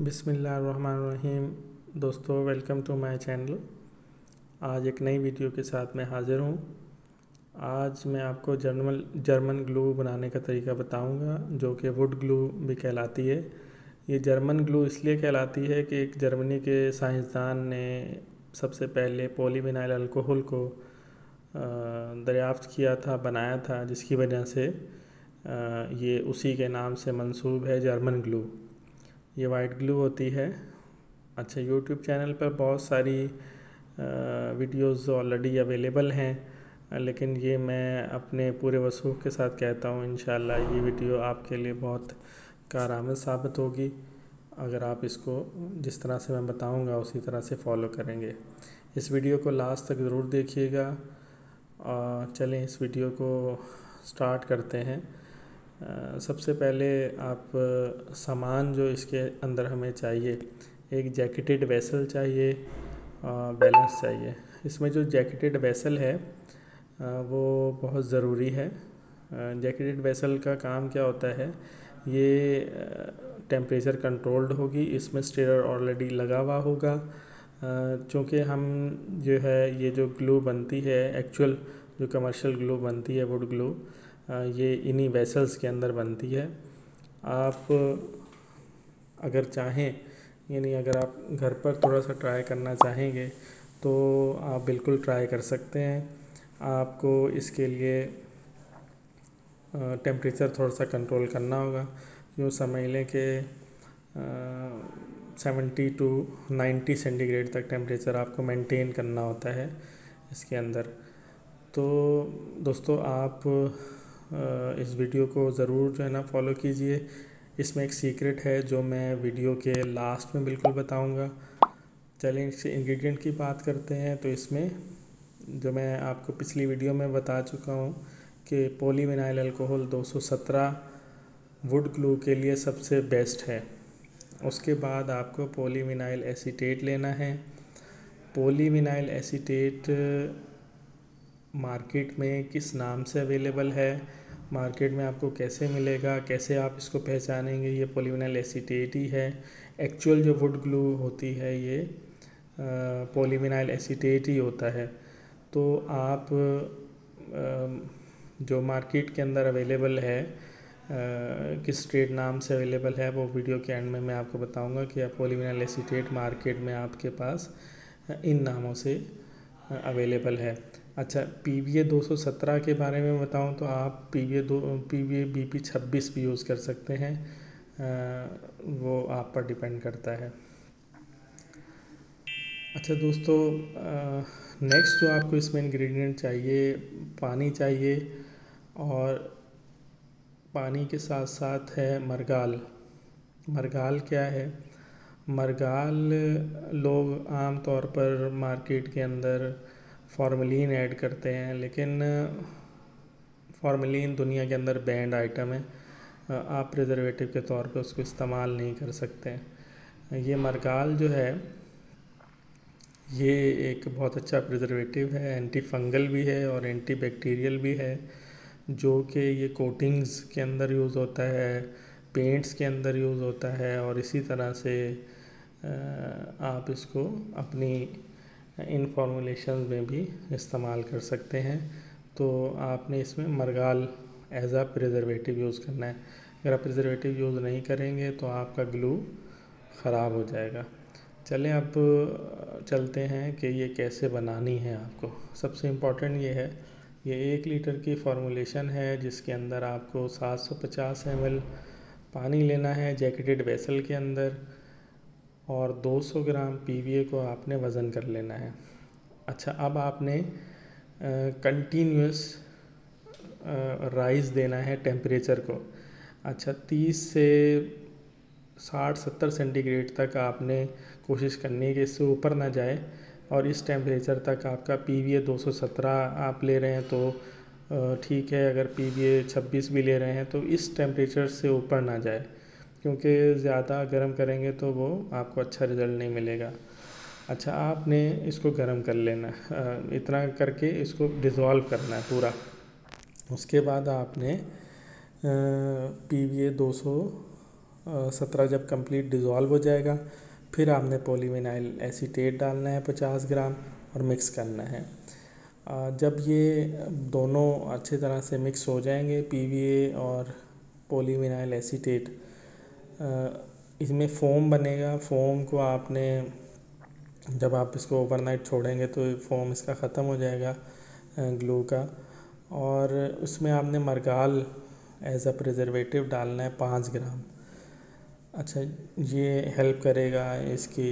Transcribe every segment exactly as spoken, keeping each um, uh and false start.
बिस्मिल्लाहिर्रहमानिर्रहीम। दोस्तों, welcome to my channel. आज एक नई वीडियो के साथ मैं हाज़िर हूँ। आज मैं आपको जर्मन जर्मन ग्लू बनाने का तरीका बताऊंगा, जो कि वुड ग्लू भी कहलाती है। ये जर्मन ग्लू इसलिए कहलाती है कि एक जर्मनी के साइंसदान ने सबसे पहले पॉलीविनाइल अल्कोहल को दरियाफ्त किया था, बनाया था, जिसकी वजह से ये उसी के नाम से मंसूब है, जर्मन ग्लू। ये वाइट ग्लू होती है। अच्छा, यूट्यूब चैनल पर बहुत सारी वीडियोस ऑलरेडी अवेलेबल हैं, लेकिन ये मैं अपने पूरे वसूख के साथ कहता हूँ, इंशाल्लाह ये वीडियो आपके लिए बहुत कारआमद साबित होगी अगर आप इसको जिस तरह से मैं बताऊँगा उसी तरह से फॉलो करेंगे। इस वीडियो को लास्ट तक ज़रूर देखिएगा। चलें इस वीडियो को स्टार्ट करते हैं। Uh, सबसे पहले आप सामान जो इसके अंदर हमें चाहिए, एक जैकेटेड वेसल चाहिए, बैलेंस चाहिए। इसमें जो जैकेटेड वेसल है वो बहुत ज़रूरी है। जैकेटेड वेसल का काम क्या होता है, ये टेम्परेचर कंट्रोल्ड होगी, इसमें स्टिरर ऑलरेडी लगा हुआ होगा। चूँकि हम जो है ये जो ग्लू बनती है, एक्चुअल जो कमर्शियल ग्लू बनती है, वुड ग्लू, ये इन्हीं वेसल्स के अंदर बनती है। आप अगर चाहें, यानी अगर आप घर पर थोड़ा सा ट्राई करना चाहेंगे तो आप बिल्कुल ट्राई कर सकते हैं। आपको इसके लिए टेम्परेचर थोड़ा सा कंट्रोल करना होगा। यूँ समझ लें कि सेवेंटी टू नाइन्टी सेंटीग्रेड तक टेम्परेचर आपको मेंटेन करना होता है इसके अंदर। तो दोस्तों, आप इस वीडियो को ज़रूर जो है ना फॉलो कीजिए। इसमें एक सीक्रेट है जो मैं वीडियो के लास्ट में बिल्कुल बताऊंगा। चलिए इसके इंग्रेडिएंट की बात करते हैं। तो इसमें जो मैं आपको पिछली वीडियो में बता चुका हूँ कि पॉलीविनाइल अल्कोहल दो सौ सत्रह वुड ग्लू के लिए सबसे बेस्ट है। उसके बाद आपको पॉलीविनाइल एसीटेट लेना है। पॉलीविनाइल एसीटेट मार्केट में किस नाम से अवेलेबल है, मार्केट में आपको कैसे मिलेगा, कैसे आप इसको पहचानेंगे, ये पॉलीविनाइल एसीटेट ही है। एक्चुअल जो वुड ग्लू होती है ये पॉलीविनाइल एसीटेट ही होता है। तो आप जो मार्केट के अंदर अवेलेबल है, किस ट्रेड नाम से अवेलेबल है, वो वीडियो के एंड में मैं आपको बताऊंगा कि पॉलीविनाइल एसीटेट मार्केट में आपके पास इन नामों से अवेलेबल है। अच्छा, पी वी ए दो सौ सत्रह के बारे में बताऊं तो आप पी वी ए दो P V A B P छब्बीस भी यूज़ कर सकते हैं, आ, वो आप पर डिपेंड करता है। अच्छा दोस्तों, नेक्स्ट जो आपको इसमें इंग्रेडिएंट चाहिए, पानी चाहिए, और पानी के साथ साथ है मरगाल। मरगाल क्या है? मरगाल लोग आम तौर पर मार्केट के अंदर फॉर्मलिन ऐड करते हैं, लेकिन फॉर्मलिन दुनिया के अंदर बैंड आइटम है। आप प्रिजर्वेटिव के तौर पे उसको इस्तेमाल नहीं कर सकते हैं। ये मरगाल जो है ये एक बहुत अच्छा प्रिजर्वेटिव है, एंटी फंगल भी है और एंटी बैक्टीरियल भी है, जो कि ये कोटिंग्स के अंदर यूज़ होता है, पेंट्स के अंदर यूज़ होता है, और इसी तरह से आप इसको अपनी इन फॉर्मुलेशन में भी इस्तेमाल कर सकते हैं। तो आपने इसमें मरगाल एज आ प्रिजर्वेटिव यूज़ करना है। अगर आप प्रिजर्वेटिव यूज़ नहीं करेंगे तो आपका ग्लू ख़राब हो जाएगा। चलें अब चलते हैं कि ये कैसे बनानी है आपको। सबसे इम्पोर्टेंट ये है, ये एक लीटर की फॉर्मुलेशन है जिसके अंदर आपको सात सौ पचास एम एल पानी लेना है जैकेटेड वेसल के अंदर, और दो सौ ग्राम पी वी ए को आपने वज़न कर लेना है। अच्छा, अब आपने कंटिन्यूस राइज़ देना है टेम्परेचर को। अच्छा, तीस से साठ सत्तर सेंटीग्रेड तक आपने कोशिश करनी है कि इससे ऊपर ना जाए, और इस टेम्परेचर तक आपका पी वी ए दो सौ सत्रह आप ले रहे हैं तो ठीक है। अगर पी वी ए छब्बीस भी ले रहे हैं तो इस टेम्परेचर से ऊपर ना जाए, क्योंकि ज़्यादा गर्म करेंगे तो वो आपको अच्छा रिज़ल्ट नहीं मिलेगा। अच्छा, आपने इसको गर्म कर लेना, इतना करके इसको डिज़ोल्व करना है पूरा। उसके बाद आपने पी वी ए दो सौ सत्रह जब कंप्लीट डिज़ोल्व हो जाएगा, फिर आपने पॉलीविनाइल एसीटेट डालना है पचास ग्राम और मिक्स करना है। जब ये दोनों अच्छी तरह से मिक्स हो जाएंगे, पीवीए और पॉलीविनाइल एसीटेट, इसमें फ़ोम बनेगा। फ़ोम को आपने जब आप इसको ओवरनाइट छोड़ेंगे तो फ़ोम इसका ख़त्म हो जाएगा ग्लू का, और उसमें आपने मरगाल एज अ प्रिजर्वेटिव डालना है पाँच ग्राम। अच्छा, ये हेल्प करेगा इसकी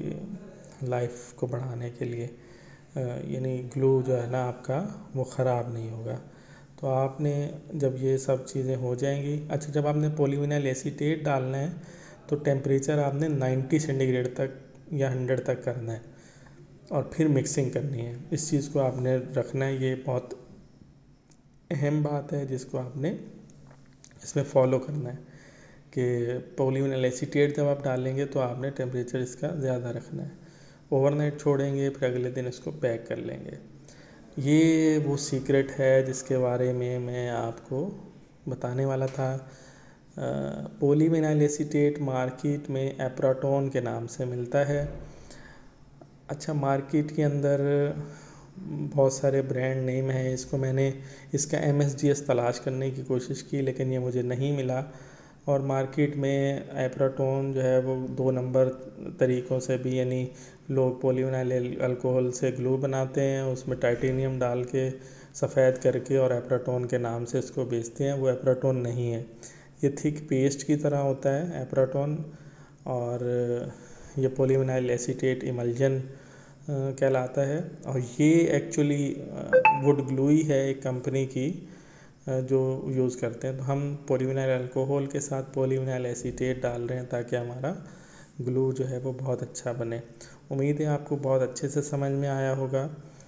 लाइफ को बढ़ाने के लिए, यानी ग्लू जो है ना आपका वो ख़राब नहीं होगा। तो आपने जब ये सब चीज़ें हो जाएंगी, अच्छा जब आपने पॉलीविनाइल एसीटेट डालना है तो टेम्परेचर आपने नब्बे सेंटीग्रेड तक या सौ तक करना है और फिर मिक्सिंग करनी है। इस चीज़ को आपने रखना है, ये बहुत अहम बात है जिसको आपने इसमें फॉलो करना है कि पॉलीविनाइल एसीटेट जब आप डालेंगे तो आपने टेम्परेचर इसका ज़्यादा रखना है। ओवरनाइट छोड़ेंगे, फिर अगले दिन इसको पैक कर लेंगे। ये वो सीक्रेट है जिसके बारे में मैं आपको बताने वाला था। पॉलीविनाइल एसीटेट मार्केट में एप्राटोन के नाम से मिलता है। अच्छा, मार्केट के अंदर बहुत सारे ब्रांड नेम हैं। इसको मैंने इसका एम एस जी एस तलाश करने की कोशिश की, लेकिन ये मुझे नहीं मिला। और मार्केट में एप्राटोन जो है वो दो नंबर तरीक़ों से भी, यानी लोग पॉलीविनाइल अल्कोहल से ग्लू बनाते हैं, उसमें टाइटेनियम डाल के सफ़ेद करके और एप्राटोन के नाम से इसको बेचते हैं। वो एप्राटोन नहीं है, ये थिक पेस्ट की तरह होता है एप्राटोन, और ये पॉलीविनाइल एसीटेट इमल्जन कहलाता है। और ये एक्चुअली वुड ग्लू ही है एक कंपनी की जो यूज़ करते हैं। तो हम पॉलीविनाइल अल्कोहल के साथ पॉलीविनाइल एसीटेट डाल रहे हैं ताकि हमारा ग्लू जो है वो बहुत अच्छा बने। उम्मीद है आपको बहुत अच्छे से समझ में आया होगा।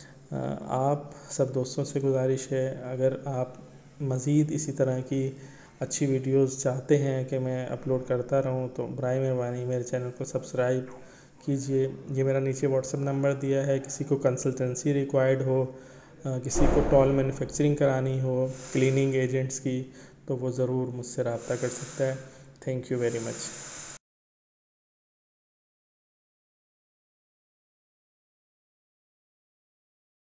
आप सब दोस्तों से गुजारिश है, अगर आप मज़ीद इसी तरह की अच्छी वीडियोस चाहते हैं कि मैं अपलोड करता रहूं, तो बराए मेहरबानी मेरे चैनल को सब्सक्राइब कीजिए। ये मेरा नीचे व्हाट्सएप नंबर दिया है, किसी को कंसल्टेंसी रिक्वायर्ड हो, किसी को टॉल मैन्युफैक्चरिंग करानी हो क्लीनिंग एजेंट्स की, तो वो ज़रूर मुझसे रब्ता कर सकता है। Thank you very much.